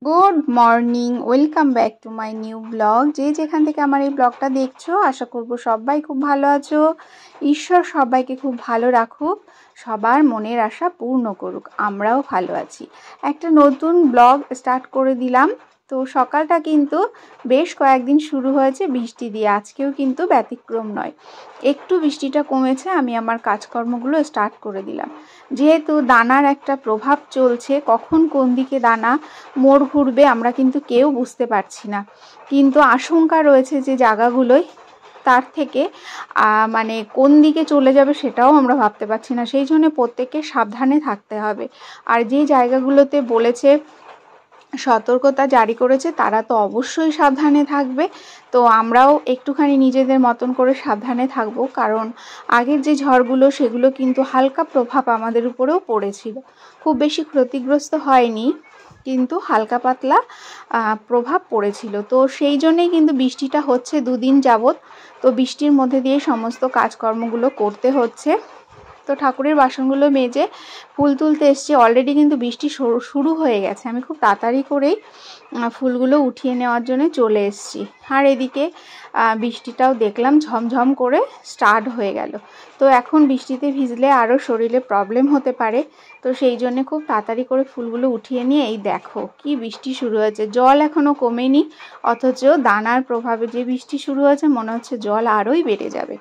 Good morning, welcome back to my new blog. যে যেখান থেকে আমার এই ব্লগটা দেখছো, আশা করব সবাই খুব ভালো আছো। ঈশ্বর সবাইকে খুব ভালো রাখুক, সবার মনের আশা পূর্ণ করুক। আমরাও ভালো আছি। একটা নতুন ব্লগ স্টার্ট করে দিলাম। তো সকালটা কিন্তু বেশ কয়েকদিন শুরু হয়েছে বৃষ্টি দিয়ে, আজকেও কিন্তু ব্যতিক্রম নয়। একটু বৃষ্টিটা কমেছে, আমি আমার কাজকর্মগুলো স্টার্ট করে দিলাম। যেহেতু দানার একটা প্রভাব চলছে, কখন কোন দিকে দানা মোড় ঘুরবে আমরা কিন্তু কেউ বুঝতে পারছি না। কিন্তু আশঙ্কা রয়েছে যে জায়গাগুলোয় তার থেকে মানে কোন দিকে চলে যাবে সেটাও আমরা ভাবতে পারছি না। সেই জন্য প্রত্যেককে সাবধানে থাকতে হবে। আর যে জায়গাগুলোতে বলেছে, সতর্কতা জারি করেছে, তারা তো অবশ্যই সাবধানে থাকবে। তো আমরাও একটুখানি নিজেদের মতন করে সাবধানে থাকবো, কারণ আগের যে ঝড়গুলো সেগুলো কিন্তু হালকা প্রভাব আমাদের উপরেও পড়েছিল। খুব বেশি ক্ষতিগ্রস্ত হয়নি, কিন্তু হালকা পাতলা প্রভাব পড়েছিল। তো সেই জন্যেই কিন্তু বৃষ্টিটা হচ্ছে দুদিন যাবৎ। তো বৃষ্টির মধ্যে দিয়ে সমস্ত কাজকর্মগুলো করতে হচ্ছে। তো ঠাকুরের বাসনগুলো মেজে ফুল তুলতে এসেছি। অলরেডি কিন্তু বৃষ্টি শুরু হয়ে গেছে। আমি খুব তাড়াতাড়ি করেই ফুলগুলো উঠিয়ে নেওয়ার জন্য চলে এসেছি। আর এদিকে বৃষ্টিটাও দেখলাম ঝমঝম করে স্টার্ট হয়ে গেল। তো এখন বৃষ্টিতে ভিজলে আরও শরীরে প্রবলেম হতে পারে। তো সেই জন্য খুব তাড়াতাড়ি করে ফুলগুলো উঠিয়ে নিয়ে এই দেখো কি বৃষ্টি শুরু হয়েছে। জল এখনও কমেনি, অথচ দানার প্রভাবে যে বৃষ্টি শুরু হয়েছে মনে হচ্ছে জল আরোই বেড়ে যাবে।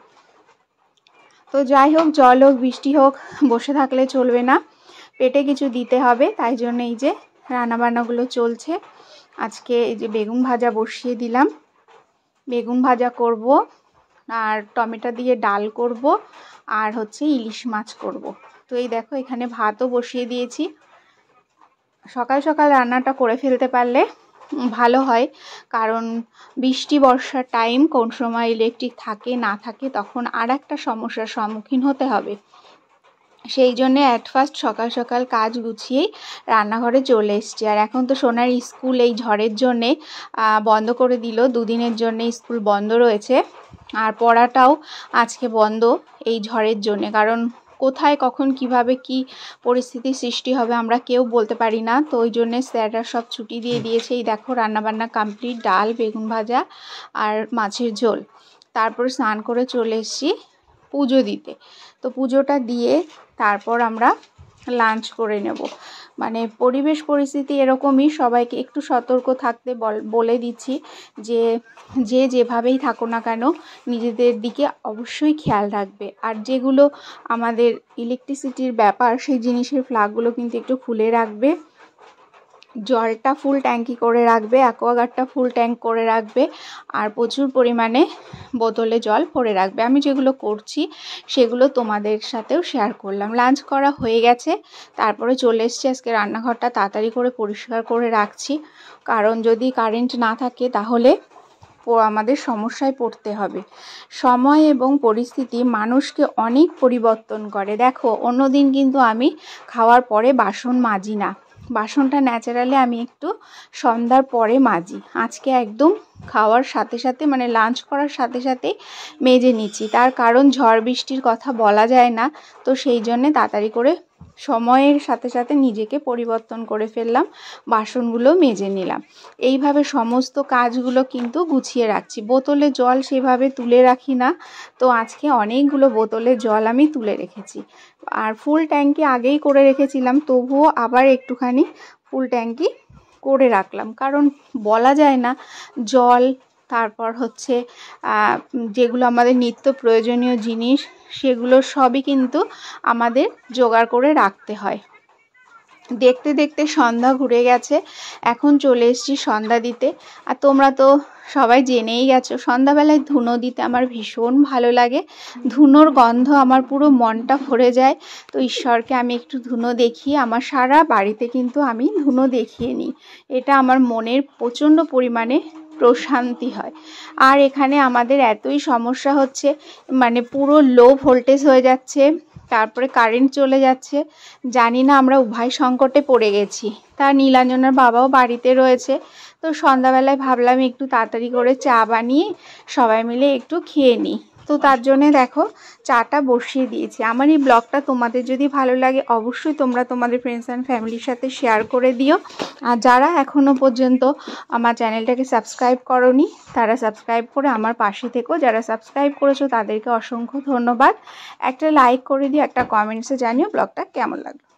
তো যাই হোক, জল হোক বৃষ্টি হোক, বসে থাকলে চলবে না, পেটে কিছু দিতে হবে। তাই জন্য এই যে রান্নাবান্নাগুলো চলছে। আজকে এই যে বেগুন ভাজা বসিয়ে দিলাম, বেগুন ভাজা করব, আর টমেটো দিয়ে ডাল করব, আর হচ্ছে ইলিশ মাছ করব। তো এই দেখো এখানে ভাতও বসিয়ে দিয়েছি। সকাল সকাল রান্নাটা করে ফেলতে পারলে ভালো হয়, কারণ বৃষ্টি বর্ষার টাইম, কোন সময় ইলেকট্রিক থাকে না থাকে তখন আর একটা সমস্যার সম্মুখীন হতে হবে। সেই জন্যে অ্যাট ফার্স্ট সকাল সকাল কাজ গুছিয়েই রান্নাঘরে চলে এসছি। আর এখন তো সোনার স্কুল এই ঝড়ের জন্যে বন্ধ করে দিল, দুদিনের জন্যে স্কুল বন্ধ রয়েছে। আর পড়াটাও আজকে বন্ধ এই ঝড়ের জন্যে, কারণ কোথায় কখন কিভাবে কি পরিস্থিতির সৃষ্টি হবে আমরা কেউ বলতে পারি না। তো ওই জন্যে স্যাররা সব ছুটি দিয়ে দিয়েছে। এই দেখো রান্নাবান্না কমপ্লিট, ডাল, বেগুন ভাজা আর মাছের ঝোল। তারপর স্নান করে চলে এসেছি পুজো দিতে। তো পুজোটা দিয়ে তারপর আমরা লাঞ্চ করে নেব। মানে পরিবেশ পরিস্থিতি এরকমই, সবাইকে একটু সতর্ক থাকতে বলে দিচ্ছি যে যেভাবেই থাকো না কেন নিজেদের দিকে অবশ্যই খেয়াল রাখবে। আর যেগুলো আমাদের ইলেকট্রিসিটির ব্যাপার সেই জিনিসের প্লাগগুলো কিন্তু একটু খুলে রাখবে। জলটা ফুল ট্যাঙ্কি করে রাখবে, অ্যাকোয়াগার্ডটা ফুল ট্যাঙ্ক করে রাখবে, আর প্রচুর পরিমাণে বোতলে জল ভরে রাখবে। আমি যেগুলো করছি সেগুলো তোমাদের সাথেও শেয়ার করলাম। লাঞ্চ করা হয়ে গেছে, তারপরে চলে এসেছি। আজকে রান্নাঘরটা তাড়াতাড়ি করে পরিষ্কার করে রাখছি, কারণ যদি কারেন্ট না থাকে তাহলে আমাদের সমস্যায় পড়তে হবে। সময় এবং পরিস্থিতি মানুষকে অনেক পরিবর্তন করে। দেখো অন্যদিন কিন্তু আমি খাওয়ার পরে বাসন মাজি না, বাসনটা ন্যাচারালি আমি একটু সন্ধ্যার পরে মাজি। আজকে একদম খাওয়ার সাথে সাথে মানে লাঞ্চ করার সাথে সাথে মেজে নিচ্ছি। তার কারণ ঝড় বৃষ্টির কথা বলা যায় না, তো সেই জন্যে তাড়াতাড়ি করে সময়ের সাথে সাথে নিজেকে পরিবর্তন করে ফেললাম, বাসনগুলো মেজে নিলাম। এইভাবে সমস্ত কাজগুলো কিন্তু গুছিয়ে রাখছি। বোতলে জল সেভাবে তুলে রাখি না, তো আজকে অনেকগুলো বোতলে জল আমি তুলে রেখেছি। আর ফুল ট্যাঙ্কি আগেই করে রেখেছিলাম, তবুও আবার একটুখানি ফুল ট্যাঙ্কি করে রাখলাম, কারণ বলা যায় না জল, তারপর হচ্ছে যেগুলো আমাদের নিত্য প্রয়োজনীয় জিনিস সেগুলো সবই কিন্তু আমাদের জোগাড় করে রাখতে হয়। দেখতে দেখতে সন্ধ্যা ঘুরে গেছে, এখন চলে এসেছি সন্ধ্যা দিতে। আর তোমরা তো সবাই জেনেই গেছো সন্ধ্যাবেলায় ধুনো দিতে আমার ভীষণ ভালো লাগে। ধুনোর গন্ধ আমার পুরো মনটা ভরে যায়। তো ঈশ্বরকে আমি একটু ধুনো দেখিয়ে আমার সারা বাড়িতে কিন্তু আমি ধুনো দেখিয়ে নিই। এটা আমার মনের প্রচণ্ড পরিমাণে প্রশান্তি হয়। আর এখানে আমাদের এতই সমস্যা হচ্ছে, মানে পুরো লো ভোল্টেজ হয়ে যাচ্ছে, তারপরে কারেন্ট চলে যাচ্ছে। জানি না আমরা উভয় সংকটে পড়ে গেছি। তার নীলাঞ্জনার বাবাও বাড়িতে রয়েছে। তো সন্ধ্যাবেলায় ভাবলাম একটু তাড়াতাড়ি করে চা বানিয়ে সবাই মিলে একটু খেয়ে নিই। তো তার জন্যে দেখো চাটা বসিয়ে দিয়েছি। আমার এই ব্লগটা তোমাদের যদি ভালো লাগে অবশ্যই তোমরা তোমাদের ফ্রেন্ডস অ্যান্ড ফ্যামিলির সাথে শেয়ার করে দিও। আর যারা এখনও পর্যন্ত আমার চ্যানেলটাকে সাবস্ক্রাইব করোনি তারা সাবস্ক্রাইব করে আমার পাশে থেকো। যারা সাবস্ক্রাইব করেছো তাদেরকে অসংখ্য ধন্যবাদ। একটা লাইক করে দিও, একটা কমেন্টসে জানিও ব্লগটা কেমন লাগলো।